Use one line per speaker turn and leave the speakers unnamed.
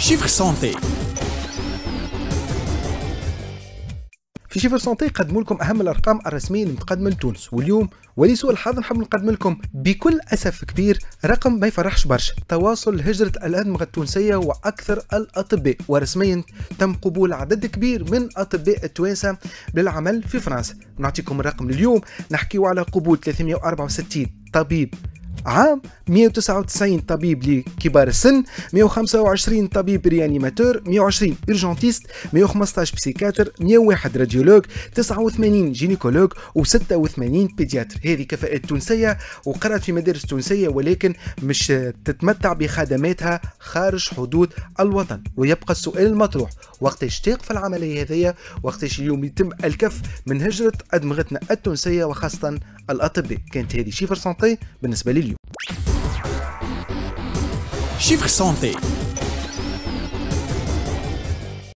شيفر سانتي. في شيفر سانتي قدموا لكم اهم الارقام الرسميه اللي متقدمه لتونس، واليوم ولسوء الحظ نحب نقدم لكم بكل اسف كبير رقم ما يفرحش برشا. تواصل هجره الادمغه التونسيه واكثر الاطباء، ورسميا تم قبول عدد كبير من اطباء التوانسه للعمل في فرنسا. نعطيكم الرقم لليوم، نحكيو على قبول 364 طبيب عام، 199 طبيب لكبار السن، 125 طبيب ريانيماتور، 120 اورجونتيست، 115 بسيكاتر، 101 راديولوج، 89 جينيكولوج و86 بيدياتر. هذه كفاءات تونسيه وقرأت في مدارس تونسيه، ولكن مش تتمتع بخدماتها خارج حدود الوطن. ويبقى السؤال المطروح، وقتاش تقف العمليه هذه؟ وقتاش اليوم يتم الكف من هجره ادمغتنا التونسيه وخاصه الاطباء؟ كانت هذه شيفر سانتي بالنسبه لي اليوم. شيفر سانتي.